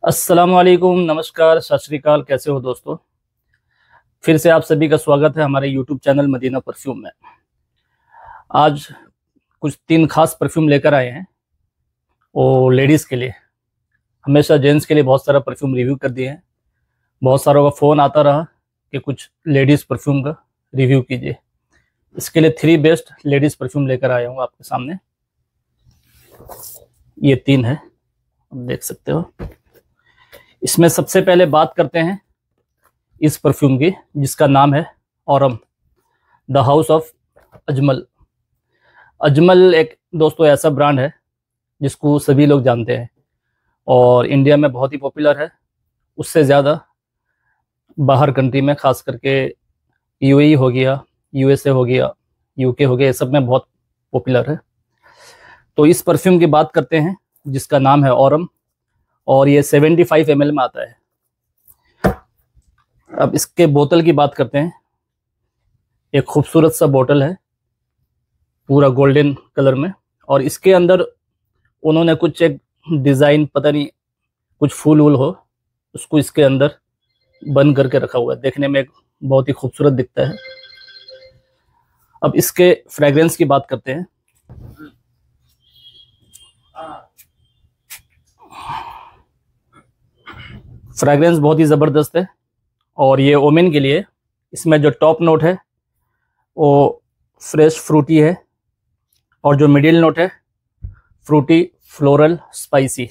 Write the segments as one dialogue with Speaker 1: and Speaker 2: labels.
Speaker 1: अस्सलाम वालेकुम, नमस्कार, सत श्री अकाल। कैसे हो दोस्तों? फिर से आप सभी का स्वागत है हमारे यूट्यूब चैनल मदीना परफ्यूम में। आज कुछ 3 खास परफ्यूम लेकर आए हैं और लेडीज़ के लिए। हमेशा जेंट्स के लिए बहुत सारा परफ्यूम रिव्यू कर दिए हैं। बहुत सारों का फ़ोन आता रहा कि कुछ लेडीज़ परफ्यूम का रिव्यू कीजिए। इसके लिए 3 बेस्ट लेडीज़ परफ्यूम लेकर आया हूँ आपके सामने। ये 3 है, आप देख सकते हो। इसमें सबसे पहले बात करते हैं इस परफ्यूम की, जिसका नाम है Aurum, the house of Ajmal. Ajmal एक दोस्तों ऐसा ब्रांड है जिसको सभी लोग जानते हैं और इंडिया में बहुत ही पॉपुलर है। उससे ज़्यादा बाहर कंट्री में, ख़ास करके यूएई हो गया, यूएसए हो गया, यूके हो गया, ये सब में बहुत पॉपुलर है। तो इस परफ्यूम की बात करते हैं जिसका नाम है ऑरम, और ये 75 ml में आता है। अब इसके बोतल की बात करते हैं। एक खूबसूरत सा बोतल है, पूरा गोल्डन कलर में, और इसके अंदर उन्होंने कुछ एक डिज़ाइन, पता नहीं कुछ फूल वूल हो, उसको इसके अंदर बंद करके रखा हुआ है। देखने में बहुत ही खूबसूरत दिखता है। अब इसके फ्रेग्रेंस की बात करते हैं। फ्रेग्रेंस बहुत ही ज़बरदस्त है, और ये ओमेन के लिए इसमें जो टॉप नोट है वो फ्रेश फ्रूटी है, और जो मिडिल नोट है फ्रूटी, फ्लोरल, स्पाइसी,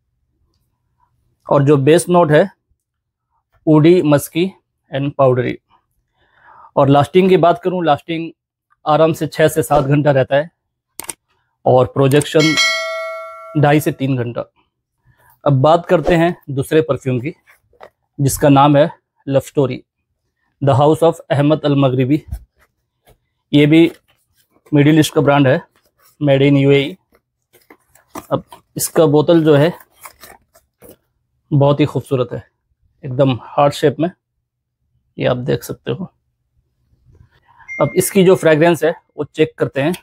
Speaker 1: और जो बेस नोट है वुडी, मस्की एंड पाउडरी। और लास्टिंग की बात करूं, लास्टिंग आराम से 6 से 7 घंटा रहता है, और प्रोजेक्शन 2.5 से 3 घंटा। अब बात करते हैं दूसरे परफ्यूम की, जिसका नाम है love story, the house of Ahmed Al Maghribi. ये भी मिडिल ईस्ट का ब्रांड है, मेड इन यूएई। अब इसका बोतल जो है बहुत ही खूबसूरत है, एकदम हार्ट शेप में, ये आप देख सकते हो। अब इसकी जो फ्रेग्रेंस है वो चेक करते हैं।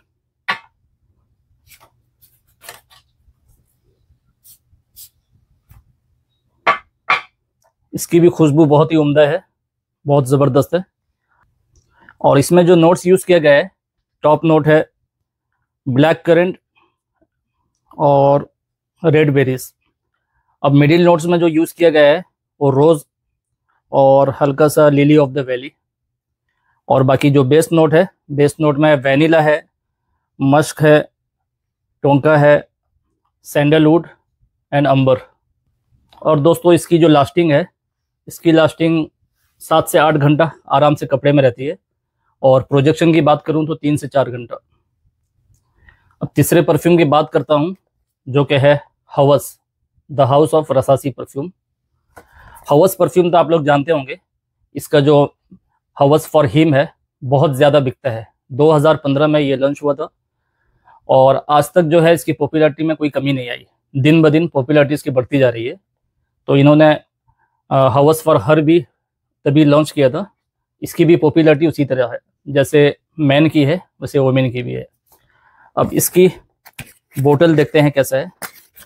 Speaker 1: इसकी भी खुशबू बहुत ही उम्दा है, बहुत ज़बरदस्त है। और इसमें जो नोट्स यूज़ किया गया है, टॉप नोट है ब्लैक करंट और रेड बेरीज। अब मिडिल नोट्स में जो यूज़ किया गया है वो रोज़ और हल्का सा लिली ऑफ द वैली। और बाकी जो बेस नोट है, बेस नोट में वैनिला है, मस्क है, टोंका है, सैंडलवुड एंड अंबर। और दोस्तों इसकी जो लास्टिंग है, इसकी लास्टिंग 7 से 8 घंटा आराम से कपड़े में रहती है, और प्रोजेक्शन की बात करूं तो 3 से 4 घंटा। अब तीसरे परफ्यूम की बात करता हूं, जो कि है Hawas, the house of Rasasi perfume. Hawas perfume तो आप लोग जानते होंगे। इसका जो हवस फॉर हिम है बहुत ज़्यादा बिकता है। 2015 में ये लॉन्च हुआ था, और आज तक जो है इसकी पॉपुलैरिटी में कोई कमी नहीं आई। दिन ब दिन पॉपुलैरिटी इसकी बढ़ती जा रही है। तो इन्होंने हवस फॉर हर भी तभी लॉन्च किया था। इसकी भी पॉपुलैरिटी उसी तरह है, जैसे मैन की है वैसे वोमेन की भी है। अब इसकी बोतल देखते हैं कैसा है।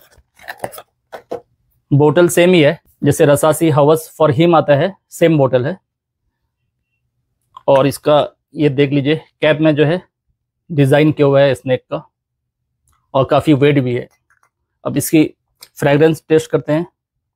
Speaker 1: बोतल सेम ही है, जैसे रसासी हवस फॉर हिम आता है, सेम बोतल है। और इसका ये देख लीजिए, कैप में जो है डिज़ाइन किया हुआ है स्नेक का, और काफ़ी वेट भी है। अब इसकी फ्रेग्रेंस टेस्ट करते हैं।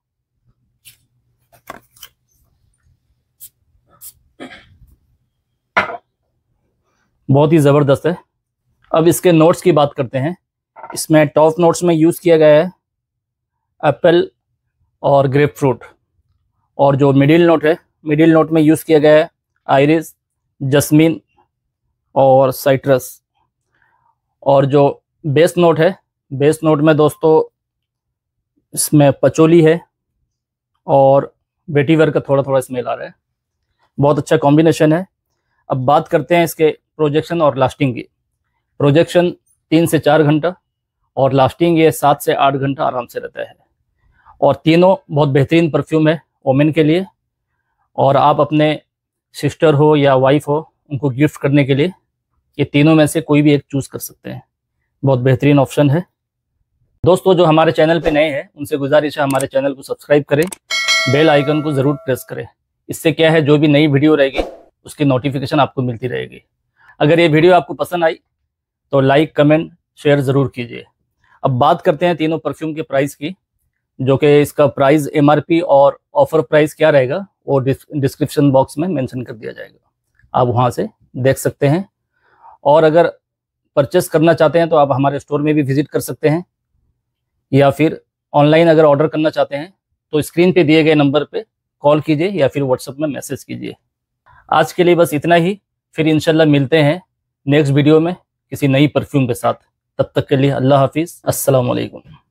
Speaker 1: बहुत ही ज़बरदस्त है। अब इसके नोट्स की बात करते हैं। इसमें टॉप नोट्स में यूज़ किया गया है एप्पल और ग्रेप फ्रूट, और जो मिडिल नोट है, मिडिल नोट में यूज़ किया गया है आइरिस, जस्मीन और साइट्रस। और जो बेस नोट है, बेस नोट में दोस्तों इसमें पचोली है और वेटिवर का थोड़ा थोड़ा स्मेल आ रहा है। बहुत अच्छा कॉम्बिनेशन है। अब बात करते हैं इसके प्रोजेक्शन और लास्टिंग की। प्रोजेक्शन 3 से 4 घंटा, और लास्टिंग ये 7 से 8 घंटा आराम से रहता है। और तीनों बहुत बेहतरीन परफ्यूम है वोमेन के लिए, और आप अपने सिस्टर हो या वाइफ हो, उनको गिफ्ट करने के लिए ये तीनों में से कोई भी एक चूज़ कर सकते हैं। बहुत बेहतरीन ऑप्शन है। दोस्तों जो हमारे चैनल पे नए हैं उनसे गुजारिश है हमारे चैनल को सब्सक्राइब करें, बेल आइकन को ज़रूर प्रेस करें। इससे क्या है, जो भी नई वीडियो रहेगी उसकी नोटिफिकेशन आपको मिलती रहेगी। अगर ये वीडियो आपको पसंद आई तो लाइक, कमेंट, शेयर ज़रूर कीजिए। अब बात करते हैं तीनों परफ्यूम के प्राइस की, जो कि इसका प्राइस MRP और ऑफर प्राइस क्या रहेगा वो डिस्क्रिप्शन बॉक्स में मेंशन कर दिया जाएगा, आप वहाँ से देख सकते हैं। और अगर परचेस करना चाहते हैं तो आप हमारे स्टोर में भी विजिट कर सकते हैं, या फिर ऑनलाइन अगर ऑर्डर करना चाहते हैं तो स्क्रीन पे दिए गए नंबर पे कॉल कीजिए या फिर व्हाट्सएप में मैसेज कीजिए। आज के लिए बस इतना ही, फिर इंशाल्लाह मिलते हैं नेक्स्ट वीडियो में किसी नई परफ्यूम के साथ। तब तक के लिए अल्लाह हाफिज़, अस्सलाम वालेकुम।